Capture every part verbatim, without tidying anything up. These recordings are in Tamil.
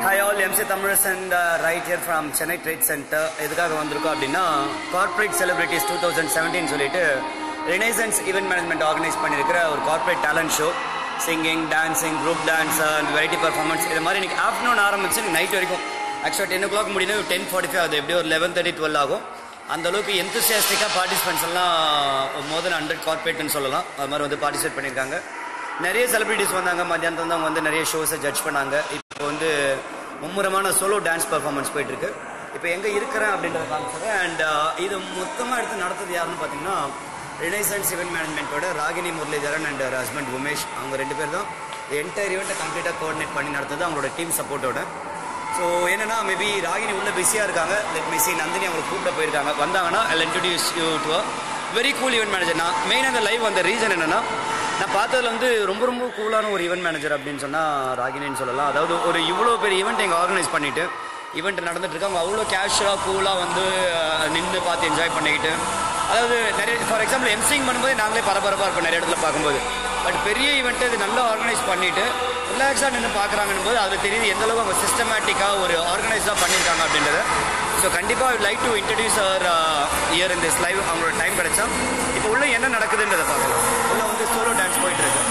Hi all, Zee Tamil and uh, right here from Chennai Trade Center. எதுக்காக வந்திருக்கோம் அப்படின்னா Corporate Celebrities twenty seventeen சொல்லிட்டு Renaissance Event Management ஆர்கனைஸ் பண்ணியிருக்கிற ஒரு corporate talent show, singing, dancing, group dance and variety performance இது மாதிரி இன்னைக்கு ஆஃப்டர்நூன் ஆரம்பிச்சு நைட் வரைக்கும் ஆக்சுவலாக டென் ஓ கிளாக் முடியும் டென் ஃபார்ட்டி ஃபைவ் ஆகுது, எப்படியும் ஒரு லெவன் தேர்ட்டி டுவெல் ஆகும். அந்த அளவுக்கு எந்தூசியாஸ்டிக்காக பார்ட்டிசிபென்ட்ஸ் எல்லாம் மோர் தென் ஹண்ட்ரட் கார்ப்பரேட்னு சொல்லலாம். அது மாதிரி வந்து பார்ட்டிசிபேட் பண்ணியிருக்காங்க. நிறைய செலிபிரிட்டிஸ் வந்தாங்க. மத்தியானத்தில் வந்து அவங்க வந்து நிறைய ஷோஸை ஜட்ஜ் பண்ணாங்க. இப்போ வந்து மும்முரமான சோலோ டான்ஸ் பர்ஃபார்மன்ஸ் போயிட்டுருக்கு. இப்போ எங்கே இருக்கிறேன் அப்படின்றத காமிச்சிடுறேன். அண்ட் இது மொத்தமாக எடுத்து நடத்துறது யாருன்னு பார்த்தீங்கன்னா ரினைசன்ஸ் ஈவெண்ட் மேனேஜ்மெண்ட்டோட ராகினி முரளிதரன் அண்ட் ஹஸ்பண்ட் உமேஷ், அவங்க ரெண்டு பேர் தான் என்டையர் ஈவெண்ட்டை கம்ப்ளீட்டாக கோஆர்டினேட் பண்ணி நடத்துறது அவங்களோட டீம் சப்போர்ட்டோட. ஸோ என்னென்னா மேபி ராகினி உள்ள பிஸியாக இருக்காங்க. லெட் மீ சி நந்தினி அவங்க கூப்பிட போயிருக்காங்க. வந்தாங்கன்னா I will introduce you to a very cool event manager. நான் மெயினாக அந்த லைவ் வந்த ரீசன் என்னென்னா, நான் பார்த்ததில் வந்து ரொம்ப ரொம்ப கூலான ஒரு ஈவெண்ட் மேனேஜர் அப்படின்னு சொன்னால் ராகினின்னு சொல்லலாம். அதாவது ஒரு இவ்வளோ பெரிய ஈவெண்ட் எங்கள் ஆர்கனைஸ் பண்ணிவிட்டு ஈவெண்ட் நடந்துட்டுருக்கு. அவங்க அவ்வளோ கேஷுவலாக கூலாக வந்து நின்று பார்த்து என்ஜாய் பண்ணிக்கிட்டு, அதாவது நிறைய ஃபார் எக்ஸாம்பிள் எம்சிங் பண்ணும்போது நாங்களே பரபரப்பாக இருப்போம் நிறைய இடத்துல பார்க்கும்போது. பட் பெரிய ஈவெண்ட்டு இது நல்லா ஆர்கனைஸ் பண்ணிவிட்டு ரிலாக்ஸாக நின்று பார்க்குறாங்கன்னு போது அதில் தெரியுது எந்தளவுக்கு அவங்க சிஸ்டமேட்டிக்காக ஒரு ஆர்கனைஸாக பண்ணியிருக்காங்க அப்படின்றத. ஸோ கண்டிப்பாக I would like to introduce our year in this live. அவங்களோட டைம் கிடைச்சா இப்போ உள்ள என்ன நடக்குதுன்றதை பார்க்கலாம். உள்ள வந்து சோலோ டான்ஸ் போயிட்டு இருக்கு.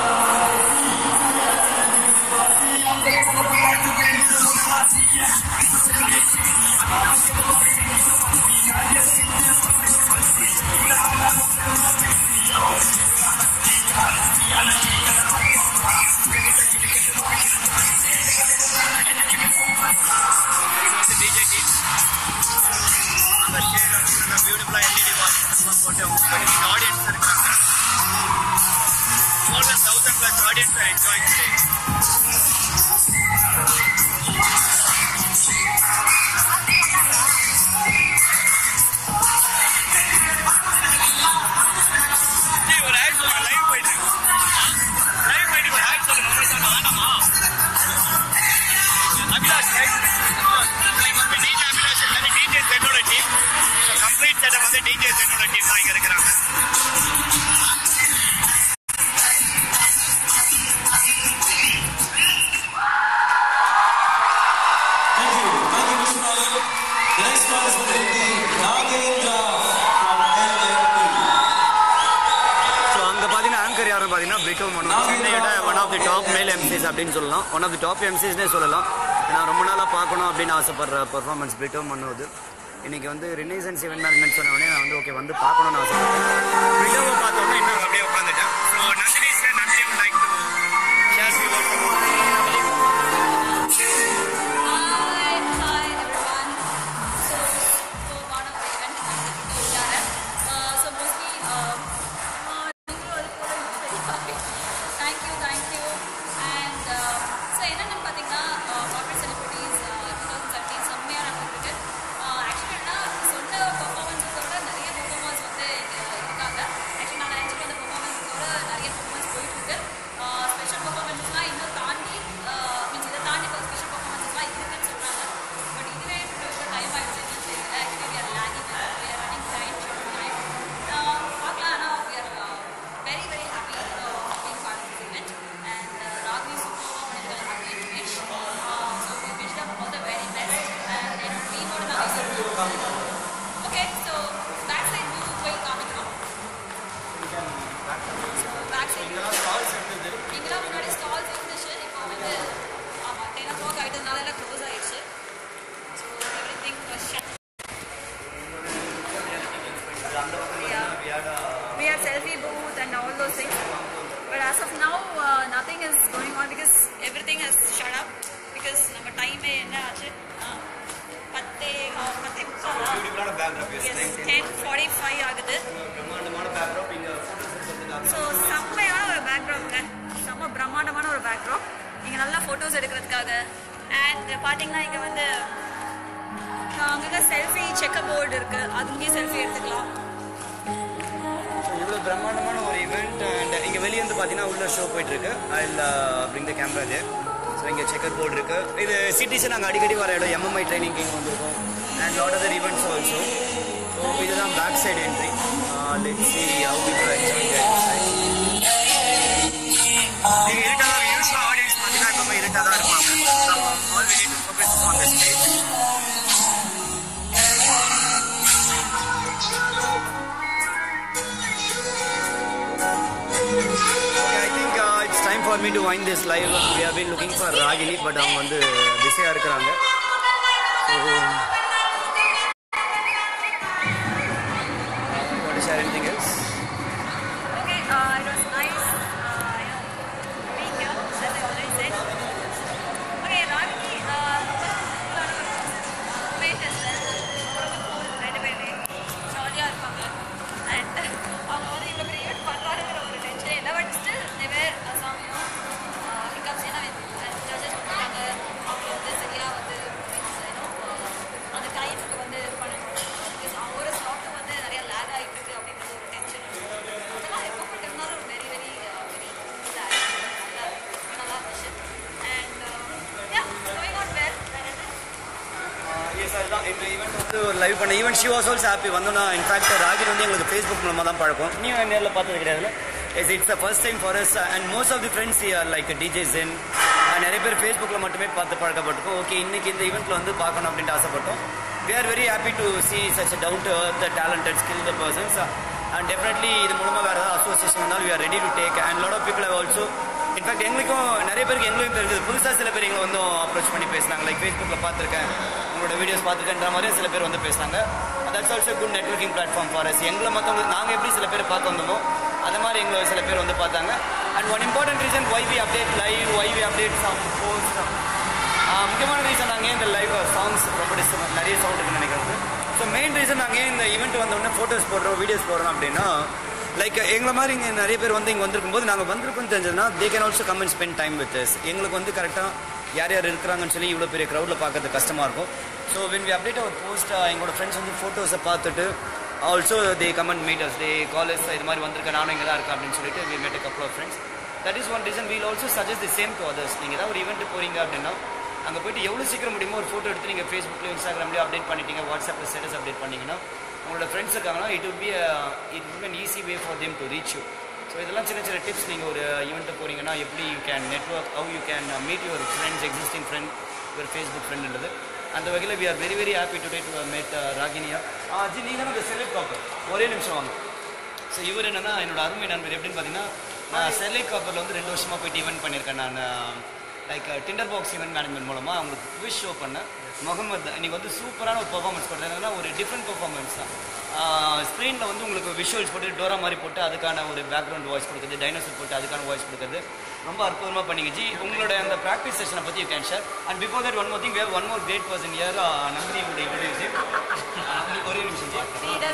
பியூட்டிஃபுல்லாக எல்இடி வாட்ச் போட்டு ஆடியன்ஸ் இருக்காங்க. more than thousand plus audience are enjoying today. Hey, ஒரு ஆட் சொல்லுங்க, லைவ் போயிட்டு லைவ் போயிட்டு ஒரு ஆட் சொல்லுங்க. வேண்டாமா அபிலாஷ் டிஜே அபிலாஷ் இல்லை, டிஜேஸ் என்னோட டீம். ஸோ கம்ப்ளீட் செட்டப் வந்து டிஜேஸ் என்னோட டீம் தான் இங்கே இருக்கிறாங்க. சென்னையோட ஒன் ஆஃப் தி டாப் மேல் எம்சிஸ் அப்படின்னு சொல்லலாம். ஒன் ஆஃப் தி டாப் எம்சிஸ்னே சொல்லலாம். நான் ரொம்ப நாளாக பார்க்கணும் அப்படின்னு ஆசைப்படுற பர்ஃபார்மன்ஸ் பிரிட்டோ பண்ணுவது. இன்னைக்கு வந்து ரினைசன்ஸ் ஈவெண்ட் மேனேஜ்மெண்ட் சொன்ன உடனே நான் வந்து ஓகே வந்து பார்க்கணும்னு ஆசைப்பட்டேன். பிரிட்டோவை பார்த்தோன்னே இன்னும் அப்படியே உட்காந்துட்டேன். So Nandini sir, Nandini would like to share few words about it. We had selfie booth and all those things, but as of now uh, nothing is going on because everything has shut up because நம்ம டைம் என்ன ஆச்சு பத்து பத்து பியூட்டிஃபுல்லான பேக்ராப். எஸ், ten forty-five ஆகுது. பிரம்மாண்டமான பேக்ராப். இங்க போட்டோஸ் எடுக்கிறதுக்காக சோ செம்மையான ஒரு பேக்ராப்ங்க. செம்ம பிரம்மாண்டமான ஒரு பேக்ராப். இங்க நல்லா போட்டோஸ் எடுக்கிறதுக்காக. அண்ட் பாத்தீங்கன்னா இங்க வந்து அங்கே செல்ஃபி செக்கப் போர்டு இருக்கு, அதுங்கேயே செல்ஃபி எடுத்துக்கலாம். இவ்வளோ பிரம்மாண்டமான ஒரு ஈவெண்ட். அண்ட் இங்கே வெளியே வந்து பார்த்தீங்கன்னா உள்ள ஷோ போயிட்டுருக்கு. அதில் அப்படிங்க கேமரா இது. ஸோ இங்கே செக்கர் போர்டு இருக்குது. இது சிட்டிஸை நாங்கள் அடிக்கடி வர இடம். எம்எம்ஐ ட்ரைனிங் இங்கே வந்திருக்கோம். And lot of other events also. So இதுதான் back side entry. Let's see how people are enjoying their inside. நீங்கள் இருக்காத யூஸ்வலாக ஆடியன்ஸ் பார்த்தீங்கன்னா எப்பவுமே இருக்காக தான் இருப்பாங்க. Already me to wind this live. We have been looking for Ragini, but I'm on the busy irukkranga. So, want to share anything else? Okay, uh, it was nice, uh, you know, being here, as I already said. Okay, Ragini, uh, wait as well. Right away, wait. Jolly are coming. And அவங்க வந்து இவ்வளோ பெரிய ஈவெண்ட் பண்ணுறாருங்கிற ஒரு டென்ஷனே இல்லை. But still there were some you know hiccups ஏன்னா ஜட்ஜஸ் பண்ணுறாங்க அவங்க வந்து சரியாக வந்து யூனோ அந்த டைமுக்கு வந்து பண்ணணும். பிகாஸ் ஒரு ஸ்லாட்டு வந்து நிறையா லேக் ஆகிட்டு இருக்கு அப்படிங்கிற ஒரு டென்ஷன். அதெல்லாம் எப்போ பண்ணிருந்தாலும் ஒரு வெரி வெரி வெரி நல்லா நல்லா இருந்துச்சு. And yeah going on well. Yes, அதுதான் இந்த ஈவெண்ட் வந்து ஒரு லைவ் பண்ண event she was also happy வந்தோன்னா. இன்ஃபேக்ட் ராகினி வந்து எங்களுக்கு ஃபேஸ்புக் மூலமாக தான் பழக்கம். நீ நேரில் பார்த்தது கிடையாது. Yes it's the first time for us and most of the friends are like DJ Jen நிறைய பேர் ஃபேஸ்புக்கில் மட்டுமே பார்த்து பழக்கப்பட்டிருக்கோம். ஓகே, இன்னைக்கு இந்த ஈவெண்ட்டில் வந்து பார்க்கணும் அப்படின்ட்டு ஆசைப்பட்டோம். We are very happy to see such down to earth the talented skill the persons and definitely இது மூலமாக வேறு ஏதாவது அசோசியேஷன் வந்தாலும் we are ready to take and lot of people have also. In fact எங்களுக்கும் நிறைய பேருக்கு எங்களுக்கும் தெரிஞ்சது. புதுசாக சில பேர் எங்களை வந்து அப்ரோச் பண்ணி பேசினாங்க. லைக் ஃபேஸ்புக்கில் பார்த்துருக்கேன், உங்களோட வீடியோஸ் பார்த்துருக்கேன்ற மாதிரி சில பேர் வந்து பேசினாங்க. That's also good networking platform for us. எங்களை மற்றவங்க நாங்கள் எப்படி சில பேர் பார்த்து வந்தோமோ அது மாதிரி எங்களை சில பேர் வந்து பார்த்தாங்க. And one important reason why we update live, why we update some post. முக்கியமான ரீசன் நாங்கள் ஏன் இந்த லைவ் சாங்ஸ் ரொம்ப டிஸ்டர்ப் நிறைய சவுண்ட் இருக்குன்னு நினைக்கிறது. ஸோ மெயின் ரீசன் நாங்கள் ஏன் இந்த ஈவெண்ட் வந்தோடனே ஃபோட்டோஸ் போடுறோம், வீடியோஸ் போடுறோம் அப்படின்னா, லைக் எங்களை மாதிரி இங்கே நிறைய பேர் வந்து இங்கே வந்திருக்கும் போது நாங்கள் வந்திருக்கோம்னு தெரிஞ்சதுன்னா they can also come and spend time with us. எங்களுக்கு வந்து கரெக்டாக யார் யார் இருக்கிறாங்கன்னு சொல்லி இவ்வளோ பெரிய க்ரௌடில் பார்க்கறது கஷ்டமாக இருக்கும். So when we update our post எங்களோட ஃப்ரெண்ட்ஸ் வந்து ஃபோட்டோஸை பார்த்துட்டு also they come and meet us, they college இது மாதிரி வந்திருக்கேன், நானும் இங்கே தான் இருக்கேன் அப்படின்னு சொல்லிட்டு we made a couple of friends. That is one reason we'll also suggest the same to others. நீங்கள் ஏதாவது ஒரு ஈவெண்ட் போகிறீங்க அப்படின்னா அங்கே போய்ட்டு எவ்வளோ சீக்கிரம் முடியுமோ ஒரு ஃபோட்டோ எடுத்து நீங்கள் ஃபேஸ்புக்கில் இன்ஸ்டாகிராம்லேயும் அப்டேட் பண்ணிட்டீங்க, வாட்ஸ்அப்பில் ஸ்டேட்டஸ் அப்டேட் பண்ணிங்கன்னா உங்களோட ஃப்ரெண்ட்ஸ் இருக்காங்கன்னா it will be it will be an easy way for them to reach you. So இதெல்லாம் சின்ன சின்ன டிப்ஸ். நீங்கள் ஒரு ஈவெண்ட்டு போகிறீங்கன்னா எப்படி you can network, how you can meet your friends, existing friend, your Facebook ஃப்ரெண்டுன்றது. அந்த வகையில் we are very very happy today to meet ராகினியா. ஜி நீங்கள் தான் இந்த செலக்ட் காப்பர் ஒரே நிமிஷம் வாங்க. ஸோ இவர் என்னென்னா என்னோட அருமை நண்பர். எப்படின்னு பார்த்தீங்கன்னா நான் செலக்ட் காப்பரில் வந்து ரெண்டு வருஷமாக போய்ட்டு ஈவெண்ட் பண்ணியிருக்கேன். நான் like tinder box event management மூலமாக அவங்களுக்கு குவிஸ் ஷோ பண்ணேன். முகமது இன்றைக்கி வந்து சூப்பரான ஒரு பர்ஃபார்மன்ஸ் பண்ணுறதுனா ஒரு டிஃப்ரெண்ட் பர்ஃபார்மன்ஸ் தான். ஸ்க்ரீனில் வந்து உங்களுக்கு விஷுவல்ஸ் போட்டு டோரா மாதிரி போட்டு அதுக்கான ஒரு பேக்ரவுண்ட் வாய்ஸ் கொடுக்குறது, டைனோசர் போட்டு அதுக்கான வாய்ஸ் கொடுக்குறது ரொம்ப அற்புதமாக பண்ணிங்க ஜி. உங்களோட அந்த ப்ராக்டிஸ் செஷனை பற்றி you can share. And before that one more thing, we have one more great person here, Nandini உங்களுடைய இன்ட்ரோடியூஸ். உங்களுக்கு ஒரே நிமிஷம் ஜி.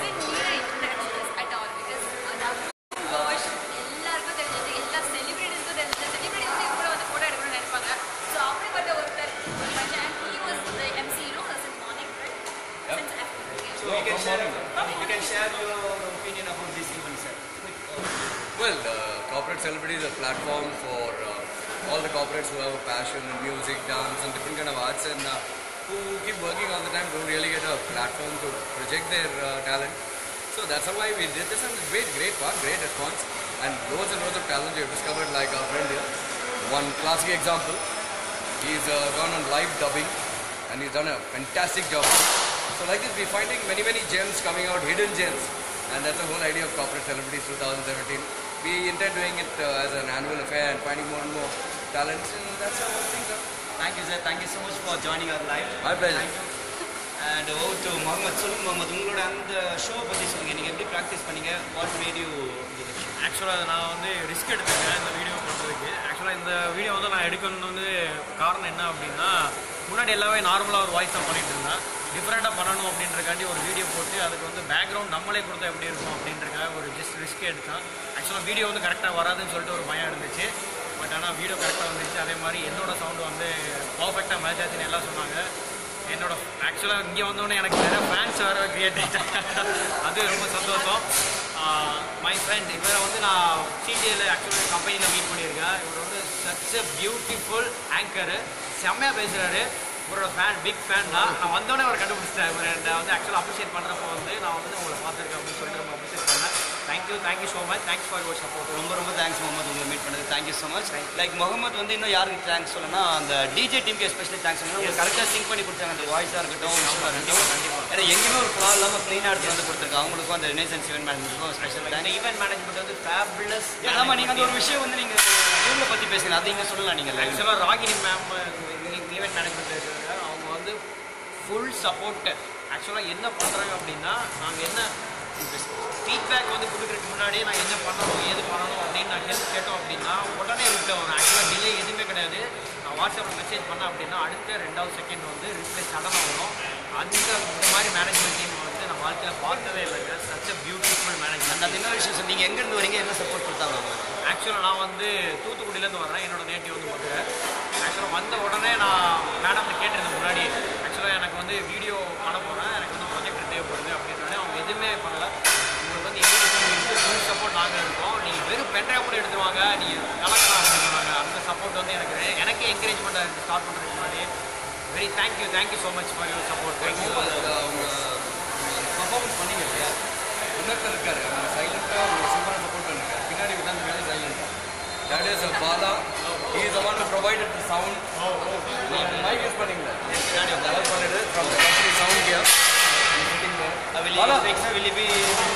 எல்லாருக்கும் தெரிஞ்சது, எல்லா செலிபிரிட்டிஸ்க்கும் தெரிஞ்சது. செலிபிரிட்டி வந்து இவ்வளோ வந்து ஃபோட்டோ எடுக்கணும்னு நினைப்பாங்க. ஸோ அப்படிப்பட்ட ஒருத்தர் he was the M C, you know, since morning, right? Yep. Since afternoon. So you can share, you can share your opinion about this event, sir. Well, uh, corporate celebrity is a platform for uh, all the corporates who have a passion in music, dance, and different kind of arts, and uh, who keep working all the time don't really get a platform to project their uh, talent. So that's why we did this, and it's great, great fun, great response, and loads and loads of talent we have discovered, like our friend here. One classic example, he's uh, gone on live dubbing, and he's done a fantastic job. So like this, we're finding many, many gems coming out, hidden gems, and that's the whole idea of Corporate Celebrities twenty seventeen. We intend doing it uh, as an annual affair and finding more and more talents, and that's how things are. Thank you, sir. Thank you so much for joining our live. My pleasure. And over to Mohammed. சொல்லுங்க Mohammed, உங்களோட அந்த ஷோ பற்றி சொல்லுங்கள். நீங்கள் எப்படி ப்ராக்டிஸ் பண்ணீங்க? What made you? ஆக்சுவலாக நான் வந்து ரிஸ்க் எடுத்துருக்கேன் இந்த வீடியோ பண்ணுறதுக்கு. ஆக்சுவலாக இந்த வீடியோ வந்து நான் எடுக்கணும்னு வந்து காரணம் என்ன அப்படின்னா, முன்னாடி எல்லாமே நார்மலாக ஒரு வாய்ஸ் தான் பண்ணிகிட்டு இருந்தேன். டிஃப்ரெண்ட்டாக பண்ணணும் அப்படின்றக்காண்டி ஒரு வீடியோ போட்டு அதுக்கு வந்து பேக்ரவுண்ட் நம்மளே கொடுத்தா எப்படி இருக்கும் அப்படின்றக்காக ஒரு ஜஸ்ட் ரிஸ்க் எடுத்தேன். ஆக்சுவலாக வீடியோ வந்து கரெக்டாக வராதுன்னு சொல்லிட்டு ஒரு பயம் இருந்துச்சு. பட் ஆனால் வீடியோ கரெக்டாக வந்துச்சு. அதே மாதிரி என்னோடய சவுண்டு வந்து பர்ஃபெக்டாக மேட்ச் ஆச்சுன்னு எல்லாம் சொன்னாங்க. என்னோட ஆக்சுவலாக இங்கே வந்தோடனே எனக்கு நிறைய ஃபேன்ஸ் வேறு கிரியேட் ஆகிட்டாங்க. அது ரொம்ப சந்தோஷம். மை ஃப்ரெண்ட் இவரை வந்து நான் சிடிஏல ஆக்சுவலாக கம்பெனியில் மீட் பண்ணியிருக்கேன். இவர் வந்து சச் அ பியூட்டிஃபுல் ஆங்கரு, செம்மையாக பேசுகிறாரு. இவரோட ஃபேன், பிக் ஃபேன் தான். நான் வந்தோடனே அவர் கண்டுபிடிச்சிட்டேன். இவர் என்னை வந்து ஆக்சுவலாக அப்ரிஷியேட் பண்ணுறப்போ வந்து நான் வந்து உங்களை பார்த்துருக்கேன் அப்படின்னு சொல்லிட்டு ரொம்ப அப்ரிஷியேட் பண்ணேன். Thank you. Thank you thank you so much thanks for your support. ரொம்ப ரொம்ப தேங்க்ஸ் முகமது, உங்களை மீட் பண்ணது thank you so much. Like Mohammed வந்து இன்னும் யாருக்கு தேங்க்ஸ் சொல்லணும்னா அந்த டிஜே டீமுக்கு எஸ்பெஷலி தேங்க்ஸ் சொல்லணும். உங்களுக்கு கரெக்டாக சிங்க் பண்ணி கொடுத்தாங்க, அந்த வாய்ஸாக இருக்கட்டும் விஷயமாக இருக்கட்டும். ஏன்னா எங்கேயுமே ஒரு ப்ராப்ளம் இல்லாமல் க்ளீனாக எடுத்து வந்து கொடுத்துருக்காங்க. அவங்களுக்கும் அந்த ரினைசன்ஸ் ஈவென்ட் மேனேஜ்மெண்ட்டுக்கும் ஸ்பெஷல் தேங்க். ஈவென்ட் மேனேஜ்மெண்ட் வந்து ஃபேபுலஸ். ஆமாம், நீங்கள் அந்த ஒரு விஷயம் வந்து நீங்கள் இவங்களை பற்றி பேசுங்க, அதை இங்கே சொல்லலாம். நீங்கள் ஆக்சுவலாக ராகினி மேம் ஈவென்ட் மேனேஜ்மெண்ட் இருக்காங்க, அவங்க வந்து ஃபுல் சப்போர்ட்டு. ஆக்சுவலாக என்ன பண்ணுறாங்க அப்படின்னா, நாங்கள் என்ன ஃபீட்பேக் வந்து கொடுக்குறதுக்கு முன்னாடியே நான் என்ன பண்ணணும் ஏது பண்ணணும் அப்படின்னு நான் ஹெல்ப் கேட்டோம் அப்படின்னா உடனே ரிப்ளை வரும். ஆக்சுவலாக டிலே எதுவுமே கிடையாது. நான் வாட்ஸ்அப்பில் மெசேஜ் பண்ணேன் அப்படின்னா அடுத்த ரெண்டாவது செகண்ட் வந்து ரிப்ளை சடனாக வரும். அந்த இந்த மாதிரி மேனேஜ்மெண்ட் டீம் வந்து நான் வாழ்க்கையில் பார்த்ததே இல்லைங்க. Such a beautiful management. அந்த இன்னொரு விஷயம், நீங்கள் எங்கேருந்து வரீங்க, என்ன சப்போர்ட் கொடுத்தாங்க அவங்க? ஆக்சுவலாக நான் வந்து தூத்துக்குடியிலேருந்து வரேன். என்னோட நேட்டிவ் வந்து மதுரை. ஆக்சுவலாக வந்த உடனே நான் மேடம்கிட்ட கேட்டிருந்தேன் முன்னாடி, ஆக்சுவலாக எனக்கு வந்து வீடியோ பண்ண போகிறேன், எனக்கு வந்து ப்ரொஜெக்ட் தேவைப்படுது அப்படின்னே அவங்க எதுவுமே பண்ணல. உங்களுக்கு வந்து எங்களுக்கு ஃபுல் சப்போர்ட் நாங்கள் இருக்கோம், நீங்கள் வெறும் பென்ட்ரைவ் கூட எடுத்துருவாங்க, நீங்கள் கலக்கலாம் அப்படின்னு சொன்னாங்க. அந்த சப்போர்ட் வந்து எனக்கு எனக்கே என்கரேஜ்மெண்ட்டாக இருக்குது ஸ்டார்ட் பண்ணுறதுக்கு முன்னாடி. Very thank you thank you so much for your support. Thank you. அவங்க பர்ஃபார்மன்ஸ் பண்ணிங்க இல்லையா, இன்னொருத்தர் இருக்காரு, அவங்க சைலண்ட்டாக அவங்க சூப்பராக சப்போர்ட் பண்ணிருக்காரு. பின்னாடி உட்காந்து வேலை சைலண்ட்டாக. That is Bala. He is the one who provided the sound. Oh, oh. The mic is running there. Yes, the work on it from the company sound here. He's sitting there. Will Bala, will you be?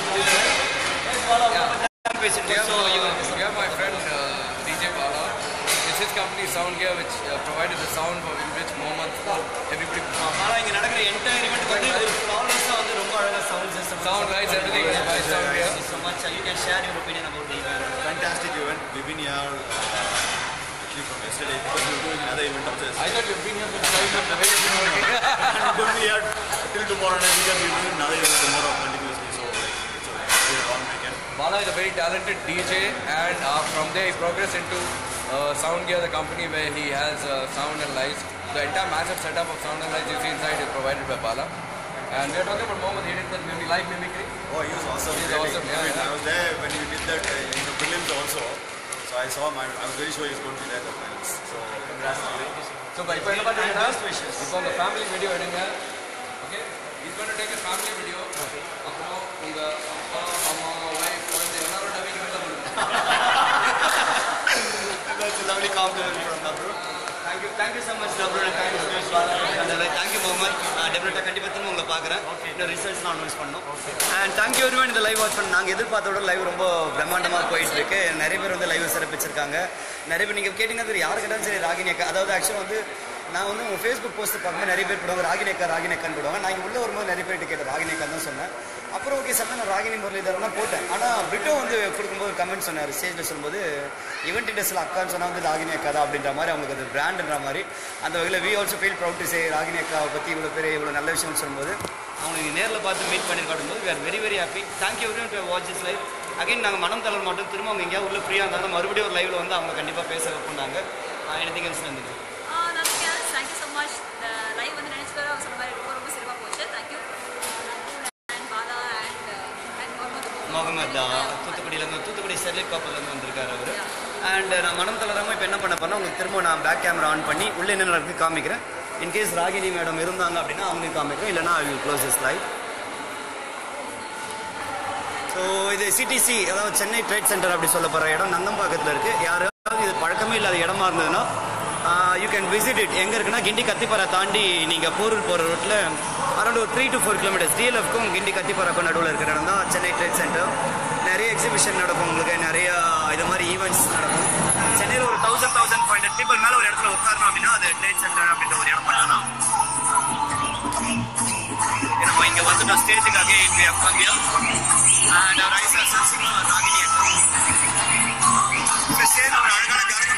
Yes, Bala. Yeah. So you have my friend uh, D J Bala. It's his company sound here which uh, provided the sound for in which Mohammed everybody performed. Bala, இங்க நடக்கிற entire event வந்து ஒரு flawless-ஆ வந்து ரொம்ப அழகா sound system. Sound lights, everything is by sound here. Thank you so much. You can share your opinion about the event. Fantastic event. We've been here uh, actually from yesterday because we were doing another event upstairs. I thought you've been here for five minutes. The way you've been working. And we're going to be here till tomorrow night because we're doing another event tomorrow continuously. So like it's a very long weekend. Bala is a very talented D J, and uh, from there he progressed into uh, Sound Gear, the company where he has uh, sound and lights. The entire massive setup of sound and lights you see inside is provided by Bala. And we are talking about Mohammed. He did that maybe live mimicry. Oh, he was awesome. He was really. awesome. I Yeah, mean, yeah. I was there when he did that uh, in the prelims also. So I saw him. I, I was very sure he was going to be there at the finals. So congrats to him. So by இப்போ என்ன பண்ணுறீங்கன்னா இப்போ உங்கள் ஃபேமிலி வீடியோ எடுங்க. Okay, he's going to take a family video. அப்புறம் உங்கள் அப்பா அம்மா ஒய்ஃப் குழந்தை எல்லாரோட வீடியோ எல்லாம் பண்ணுங்க. That's a lovely compliment from Dabru. Thank you, thank you so much, Dabru, and thank you so much, Bala. And thank you, Mohammed. Definitely கண்டிப்பாக திரும்ப உங்களை பார்க்குறேன். இந்த ரிசல்ட்ஸ் நான் அனௌன்ஸ் பண்ணோம். அண்ட் தேங்க்யூ எவ்ரிவன் இந்த லைவ் வாட்ச் பண்ண. நாங்கள் எதிர்பார்த்தோட லைவ் ரொம்ப பிரம்மாண்டமாக போயிட்டு இருக்கு. நிறைய பேர் வந்து லைவ் சிறப்பிச்சிருக்காங்க. நிறைய பேர் நீங்கள் கேட்டிங்கன்னா தெரியும், யாரு கேட்டாலும் சரி ராகினி அக்கா. அதாவது ஆக்சுவலாக வந்து நான் வந்து உங்கள் ஃபேஸ்புக் போஸ்ட் பார்க்கும்போது நிறைய பேர் போடுவாங்க ராகினி அக்கா ராகினி அக்கான்னு போடுவாங்க. நான் இங்கே உள்ளே வரும்போது நிறைய பேர்கிட்ட கேட்டேன் ராகினி அக்கா தான் சொன்னேன். அப்புறம் ஓகே சார் நான் ராகினி முரளிதரன் போட்டேன். ஆனால் பிட்டோ வந்து கொடுக்கும்போது கமெண்ட் சொன்னார் ஸ்டேஜில் சொல்லும்போது ஈவெண்ட் இண்டஸ்ட்ரியில் அக்கான்னு சொன்னால் வந்து ராகினி அக்கா தான் அப்படின்ற மாதிரி அவங்களுக்கு அது பிராண்டுன்ற மாதிரி. அந்த வகையில் we also feel proud to say Ragini அக்காவை பற்றி இவ்வளோ பேர் இவ்வளோ நல்ல விஷயம்னு சொல்லும்போது அவங்க நேரில் பார்த்து மீட் பண்ணியிருக்காடும் போது we are very very happy. Thank you everyone to watch this live. Again நாங்கள் மனம் தளர மாட்டோம். திரும்ப அவங்க எங்கேயா உள்ள ஃப்ரீயாக இருந்தாலும் மறுபடியும் ஒரு லைவில் வந்து அவங்க கண்டிப்பாக பேச வைப்பாங்க. Anything else Nandini? Thank you so much. இந்த லைவ் வந்து நினைச்சுக்கிற சொன்ன மாதிரி ரொம்ப ரொம்ப சிறப்பாக போச்சு. Thank you and Bala and and Mohammed தூத்துக்குடியிலேருந்து தூத்துக்குடி ஸ்டெர்லைட் காப்பர்லேருந்து வந்திருக்காரு அவர். அண்ட் நான் மனம் தளராமல் இப்போ என்ன பண்ண போனால் உங்களுக்கு திரும்ப நான் பேக் கேமரா ஆன் பண்ணி உள்ளே என்ன நடக்குது காமிக்கிறேன். இன்கேஸ் ராகினி மேடம் இருந்தாங்க அப்படின்னா அவங்களுக்கு காமிக்கிறேன், இல்லைனா I will close this live. So இது சிடிசி, அதாவது சென்னை ட்ரேட் சென்டர் அப்படி சொல்ல போகிற இடம் நந்தம்பாக்கத்தில் இருக்குது. யாராவது இது பழக்கமே இல்லாத இடமா இருந்ததுன்னா யூ கேன் விசிட் இட். எங்கே இருக்குன்னா கிண்டி கத்திப்பாறை தாண்டி நீங்கள் போரூர் போகிற ரோட்டில் அரௌண்ட் ஒரு த்ரீ டு ஃபோர் கிலோமீட்டர்ஸ் டிஎல்எஃப்க்கும் கிண்டி கத்திப்பாறைக்கும் நடுவில் இருக்கிற இடம் தான் சென்னை ட்ரேட் சென்டர். நிறைய எக்ஸிபிஷன் நடக்கும், உங்களுக்கு நிறைய இது மாதிரி ஈவெண்ட்ஸ் நடக்கும். சென்னையில் ஒரு thousand thousand five hundred people மேலே ஒரு இடத்துல உட்காரணும் அப்படின்னா அது ட்ரேட் சென்டர் அப்படின்ற ஒரு இடம் பண்ணலாம். நம்ம இங்கே வந்துட்டோம் ஸ்டேஜுக்காக இங்கே அப்பாங்கியா அண்ட் ரைசர்ஸ் ராகினி ஸ்டேஜ் ஒரு அழகான கரகம்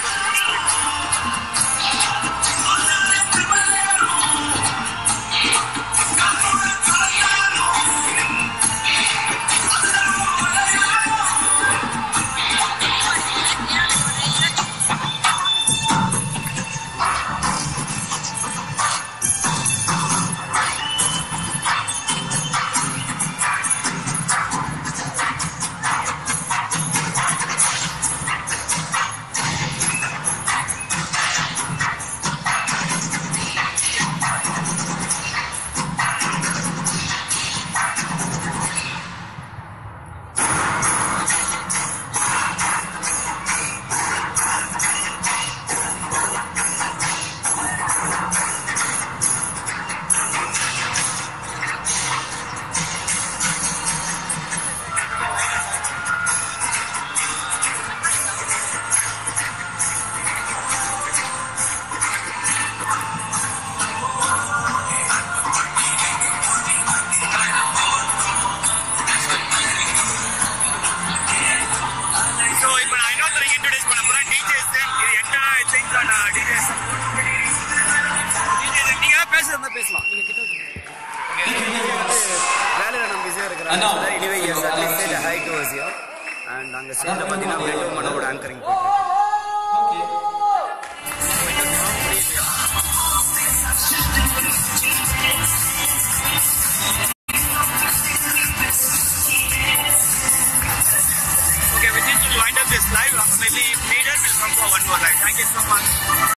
ஸ்டேஜில் பார்த்தீங்கன்னா பிளட் மனோட